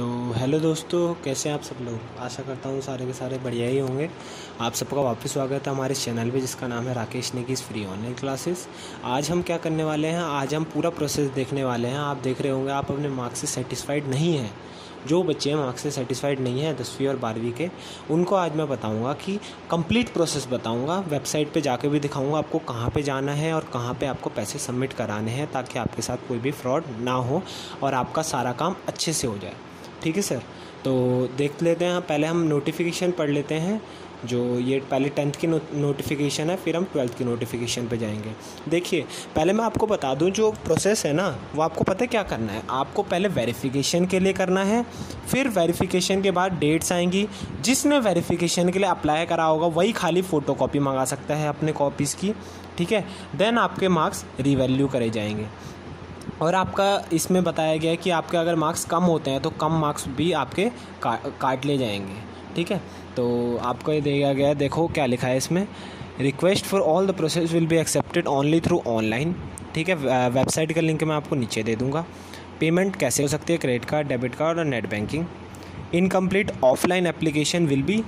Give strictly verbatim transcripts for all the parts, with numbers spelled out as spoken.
तो हेलो दोस्तों, कैसे हैं आप सब लोग। आशा करता हूँ सारे के सारे बढ़िया ही होंगे। आप सबका वापस स्वागत है हमारे चैनल पे जिसका नाम है Rakesh Negi's free online classes. आज हम क्या करने वाले हैं, आज हम पूरा प्रोसेस देखने वाले हैं। आप देख रहे होंगे आप अपने मार्क्स से सेटिस्फाइड नहीं हैं। जो बच्चे मार्क्स से सेटिस्फाइड नहीं हैं दसवीं और बारहवीं के, उनको आज मैं बताऊंगा कि कंप्लीट प्रोसेस बताऊंगा। वेबसाइट पे जाके भी दिखाऊंगा आपको कहाँ पे जाना है और कहाँ पे आपको पैसे सबमिट कराने हैं, ताकि आपके साथ कोई भी फ्रॉड ना हो और आपका सारा काम अच्छे से हो जाए। ठीक है सर, तो देख लेते हैं। पहले हम नोटिफिकेशन पढ़ लेते हैं। जो ये पहले टेंथ की नोटिफिकेशन है, फिर हम ट्वेल्थ की नोटिफिकेशन पे जाएंगे। देखिए, पहले मैं आपको बता दूं, जो प्रोसेस है ना, वो आपको पता है क्या करना है। आपको पहले वेरिफिकेशन के लिए करना है, फिर वेरिफिकेशन के बाद डेट्स आएंगी। जिसने वेरिफिकेशन के लिए अप्लाई करा होगा वही खाली फ़ोटो कॉपी मंगा सकता है अपने कॉपीज़ की। ठीक है, देन आपके मार्क्स रिवैल्यू करे जाएंगे। और आपका इसमें बताया गया है कि आपके अगर मार्क्स कम होते हैं तो कम मार्क्स भी आपके का, काट ले जाएंगे। ठीक है, तो आपको ये दिया गया है, देखो क्या लिखा है इसमें। Request for all the process will be accepted only through online. ठीक है, वेबसाइट का लिंक मैं आपको नीचे दे दूँगा। पेमेंट कैसे हो सकती है, क्रेडिट कार्ड, डेबिट कार्ड और net banking. Incomplete offline application will be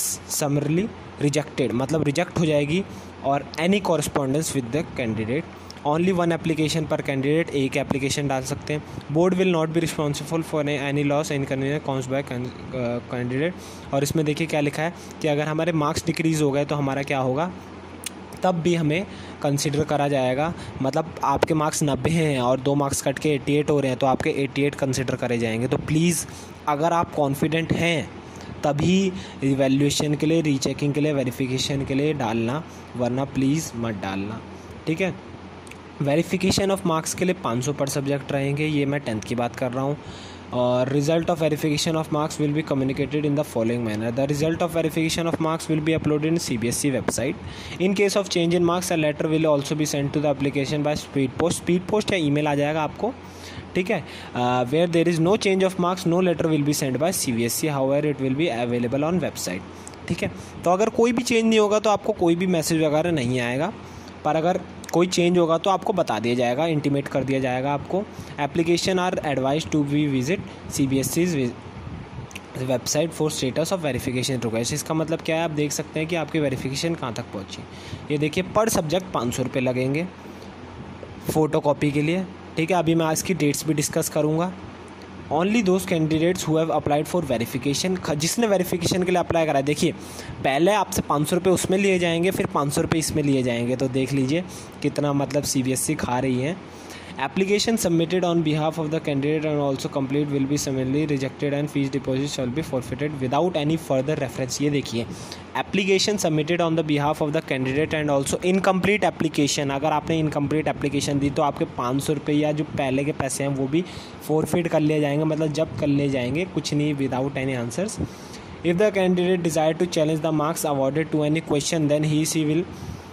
summarily rejected, मतलब रिजेक्ट हो जाएगी। और any correspondence with the candidate, only one application पर कैंडिडेट, एक एप्लीकेशन डाल सकते हैं। Board will not be responsible for any loss inconvenience कॉन्स बाय कैंडिडेट। और इसमें देखिए क्या लिखा है कि अगर हमारे मार्क्स डिक्रीज़ हो गए तो हमारा क्या होगा, तब भी हमें कंसिडर करा जाएगा। मतलब आपके मार्क्स नब्बे हैं और दो मार्क्स कट के अट्ठासी हो रहे हैं तो आपके अट्ठासी कंसिडर करे जाएंगे। तो प्लीज़, अगर आप कॉन्फिडेंट हैं तभी रिवैल्यूएशन के लिए, रीचेकिंग के लिए, वेरिफिकेशन के लिए डालना, वरना प्लीज़ मत डालना। ठीक है, वेरिफिकेशन ऑफ मार्क्स के लिए पाँच सौ पर सब्जेक्ट रहेंगे। ये मैं टेंथ की बात कर रहा हूँ। और result of verification of marks will be communicated in the following manner. The result of verification of marks will be uploaded in C B S E website. In case of change in marks, a letter will also be send to the application by speed post. Speed post या email आ जाएगा आपको। ठीक है, where there is no change of marks, no letter will be send bye C B S E, however it will be available on website. ठीक है, तो अगर कोई भी चेंज नहीं होगा तो आपको कोई भी मैसेज वगैरह नहीं आएगा, पर अगर कोई चेंज होगा तो आपको बता दिया जाएगा, इंटीमेट कर दिया जाएगा आपको। Application are advise to be visit C B S E's website for status of verification request. इसका मतलब क्या है, आप देख सकते हैं कि आपकी वेरिफिकेशन कहाँ तक पहुँची। ये देखिए, पर सब्जेक्ट पाँच सौ रुपये लगेंगे फ़ोटो कॉपी के लिए। ठीक है, अभी मैं आज की डेट्स भी डिस्कस करूँगा। Only those candidates who have applied for verification, जिसने वेरिफिकेशन के लिए अप्लाई करा है। देखिए, पहले आपसे पाँच सौ रुपये उसमें लिए जाएंगे, फिर पाँच सौ रुपये इसमें लिए जाएंगे। तो देख लीजिए कितना मतलब सी बी एस ई खा रही है। Application submitted on behalf of the candidate and also complete will be summarily rejected and fees deposit shall be forfeited without any further reference. ये देखिए, application submitted on the behalf of the candidate and also incomplete application. अगर आपने incomplete application दी तो आपके पाँच सौ रुपये या जो पहले के पैसे हैं वो भी फॉरफिट कर लिए जाएंगे, मतलब जब कर लिए जाएंगे, कुछ नहीं, without any answers. If the candidate desire to challenge the marks awarded to any question, then he she will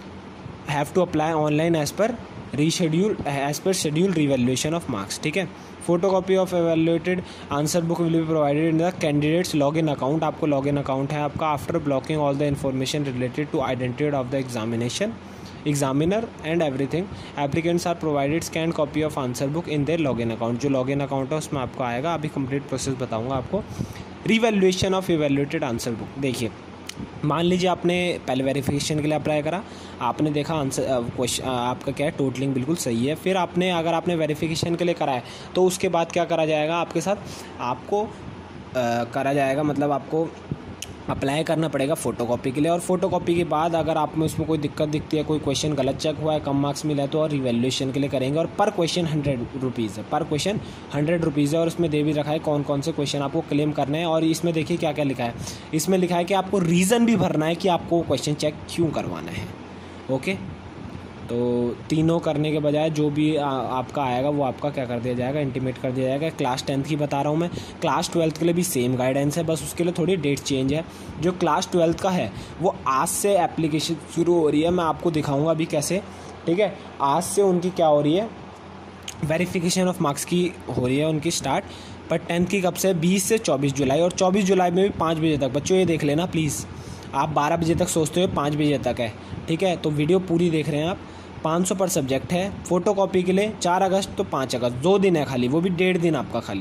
have to apply online as per reschedule as per schedule revaluation of marks. ठीक है, photo copy of evaluated answer book will be provided in the candidate's log in account. आपको log in account है आपका। After blocking all the information related to identity of the examination examiner and everything, applicants are provided scan copy of answer book in their log in account. जो log in account है उसमें आपको आएगा। अभी complete process बताऊँगा आपको। Revaluation of evaluated answer book, देखिए, मान लीजिए आपने पहले वेरिफिकेशन के लिए अप्लाई करा, आपने देखा आंसर क्वेश्चन आपका क्या है, टोटलिंग बिल्कुल सही है। फिर आपने अगर आपने वेरिफिकेशन के लिए करा है तो उसके बाद क्या करा जाएगा आपके साथ, आपको आ, करा जाएगा, मतलब आपको अप्लाई करना पड़ेगा फ़ोटोकॉपी के लिए। और फोटोकॉपी के बाद अगर आप में उसमें कोई दिक्कत दिखती है, कोई क्वेश्चन गलत चेक हुआ है, कम मार्क्स मिला है, तो और रिवैल्यूएशन के लिए करेंगे। और पर क्वेश्चन हंड्रेड रुपीज़ है, पर क्वेश्चन हंड्रेड रुपीज़ है। और इसमें दे भी रखा है कौन कौन से क्वेश्चन आपको क्लेम करने हैं। और इसमें देखिए क्या क्या लिखा है, इसमें लिखा है कि आपको रीज़न भी भरना है कि आपको क्वेश्चन चेक क्यों करवाना है। ओके, तो तीनों करने के बजाय जो भी आ, आपका आएगा वो आपका क्या कर दिया जाएगा, इंटीमेट कर दिया जाएगा। क्लास टेंथ की बता रहा हूँ मैं, क्लास ट्वेल्थ के लिए भी सेम गाइडेंस है, बस उसके लिए थोड़ी डेट चेंज है। जो क्लास ट्वेल्थ का है वो आज से एप्लीकेशन शुरू हो रही है, मैं आपको दिखाऊंगा अभी कैसे। ठीक है, आज से उनकी क्या हो रही है, वेरिफिकेशन ऑफ मार्क्स की हो रही है उनकी स्टार्ट। पर टेंथ की कब से, बीस से चौबीस जुलाई। और चौबीस जुलाई में भी पाँच बजे तक। बच्चों ये देख लेना प्लीज़, आप बारह बजे तक सोचते हो, पाँच बजे तक है। ठीक है, तो वीडियो पूरी देख रहे हैं आप। पाँच सौ पर सब्जेक्ट है। फ़ोटो कॉपी के लिए चार अगस्त तो पाँच अगस्त, दो दिन है खाली, वो भी डेढ़ दिन आपका खाली।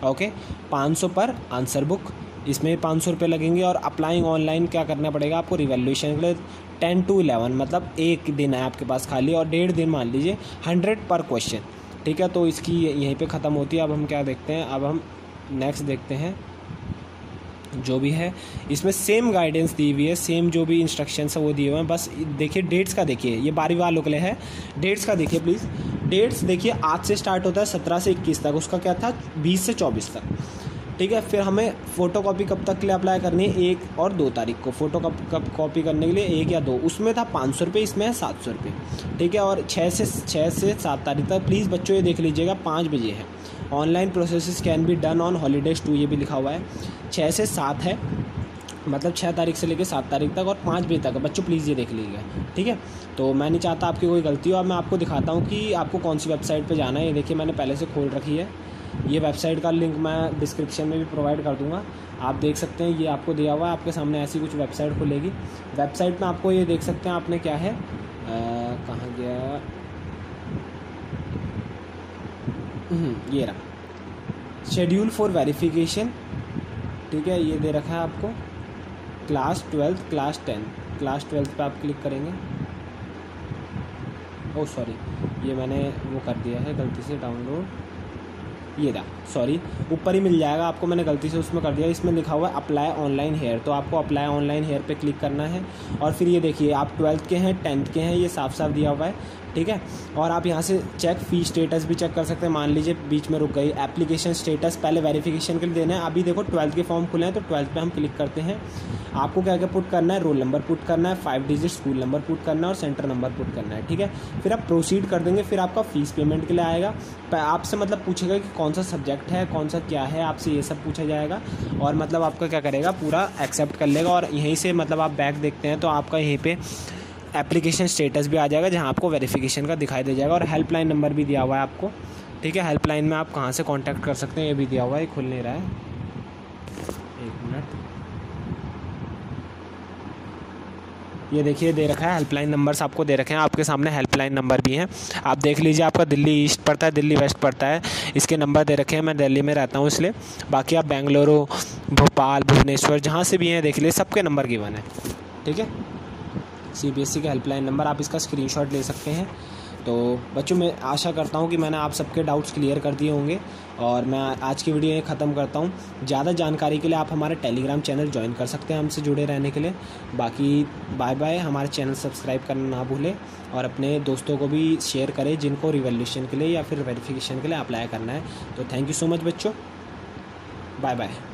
ओके, पाँच सौ पर आंसर बुक, इसमें पाँच सौ रुपये लगेंगे। और अप्लाइंग ऑनलाइन क्या करना पड़ेगा आपको रिवैल्यूएशन के लिए, टेन टू इलेवन मतलब एक दिन है आपके पास खाली, और डेढ़ दिन मान लीजिए, हंड्रेड पर क्वेश्चन, ठीक है। तो इसकी यहीं पे ख़त्म होती है। अब हम क्या देखते हैं, अब हम नेक्स्ट देखते हैं जो भी है इसमें सेम गाइडेंस दी हुई है, सेम जो भी इंस्ट्रक्शंस है वो दिए हुए हैं। बस देखिए डेट्स का, देखिए ये बारहवीं वालों के लिए है, डेट्स का देखिए प्लीज़। डेट्स देखिए आज से स्टार्ट होता है सत्रह से इक्कीस तक, उसका क्या था बीस से चौबीस तक, ठीक है। फिर हमें फ़ोटोकॉपी कब तक के लिए अप्लाई करनी है, एक और दो तारीख को फ़ोटो कप कब कॉपी करने के लिए, एक या दो, उसमें था पाँच सौ रुपये, इसमें है सात सौ रुपये, ठीक है। और छः से छः से सात तारीख तक प्लीज़ बच्चों ये देख लीजिएगा, पाँच बजे है। Online process can be done on holidays too, ये भी लिखा हुआ है। छः से सात है, मतलब छः तारीख से लेकर सात तारीख तक, और पाँच बजे तक बच्चों प्लीज़ ये देख लीजिएगा, ठीक है। तो मैं नहीं चाहता आपकी कोई गलती हो। अब मैं आपको दिखाता हूँ कि आपको कौन सी वेबसाइट पे जाना है। ये देखिए मैंने पहले से खोल रखी है, ये वेबसाइट का लिंक मैं डिस्क्रिप्शन में भी प्रोवाइड कर दूँगा, आप देख सकते हैं। ये आपको दिया हुआ है, आपके सामने ऐसी कुछ वेबसाइट खुलेगी। वेबसाइट में आपको ये देख सकते हैं आपने क्या है, कहाँ गया, ये रहा शेड्यूल फॉर वेरिफिकेशन, ठीक है। ये दे रखा है आपको class twelfth, class tenth, class twelfth पे आप क्लिक करेंगे। ओह सॉरी, ये मैंने वो कर दिया है गलती से डाउनलोड, ये रहा, सॉरी ऊपर ही मिल जाएगा आपको, मैंने गलती से उसमें कर दिया। इसमें लिखा हुआ है अप्लाई ऑनलाइन हेयर, तो आपको अप्लाई ऑनलाइन हेयर पे क्लिक करना है। और फिर ये देखिए आप ट्वेल्थ के हैं, टेंथ के हैं, ये साफ साफ दिया हुआ है, ठीक है। और आप यहाँ से चेक फी स्टेटस भी चेक कर सकते हैं। मान लीजिए बीच में रुक गई, एप्लीकेशन स्टेटस पहले वेरिफिकेशन के लिए देना है। अभी देखो ट्वेल्थ के फॉर्म खुले हैं, तो ट्वेल्थ पे हम क्लिक करते हैं। आपको क्या क्या पुट करना है, रोल नंबर पुट करना है, five digit school number put करना है, और सेंटर नंबर पुट करना है, ठीक है। फिर आप प्रोसीड कर देंगे, फिर आपका फीस पेमेंट के लिए आएगा। आपसे मतलब पूछेगा कि कौन सा सब्जेक्ट है, कौन सा क्या है, आपसे ये सब पूछा जाएगा। और मतलब आपका क्या करेगा, पूरा एक्सेप्ट कर लेगा। और यहीं से मतलब आप बैक देखते हैं तो आपका यहीं पे एप्लीकेशन स्टेटस भी आ जाएगा, जहां आपको वेरिफिकेशन का दिखाई दे जाएगा। और हेल्पलाइन नंबर भी दिया हुआ है आपको, ठीक है। हेल्पलाइन में आप कहां से कांटेक्ट कर सकते हैं ये भी दिया हुआ है, खुल नहीं रहा है, एक मिनट, ये देखिए दे रखा है हेल्पलाइन नंबर्स आपको दे रखे हैं, आपके सामने हेल्पलाइन नंबर भी हैं, आप देख लीजिए। आपका दिल्ली ईस्ट पड़ता है, दिल्ली वेस्ट पड़ता है, इसके नंबर दे रखे हैं। मैं दिल्ली में रहता हूँ इसलिए, बाकी आप बेंगलुरु, भोपाल, भुवनेश्वर जहाँ से भी हैं देख लीजिए, सबके नंबर गिवन है, ठीक है। सीबीएसई का हेल्पलाइन नंबर, आप इसका स्क्रीनशॉट ले सकते हैं। तो बच्चों मैं आशा करता हूँ कि मैंने आप सबके डाउट्स क्लियर कर दिए होंगे, और मैं आज की वीडियो यहीं ख़त्म करता हूँ। ज़्यादा जानकारी के लिए आप हमारे टेलीग्राम चैनल ज्वाइन कर सकते हैं हमसे जुड़े रहने के लिए। बाकी बाय बाय, हमारे चैनल सब्सक्राइब करना ना भूलें, और अपने दोस्तों को भी शेयर करें जिनको रिवैल्यूएशन के लिए या फिर वेरिफिकेशन के लिए अप्लाई करना है। तो थैंक यू सो मच बच्चों, बाय बाय।